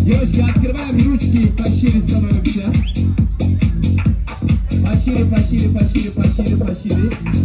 Девочки, открываем ручки, пошире становимся. Пошире, пошире, пошире, пошире, пошире.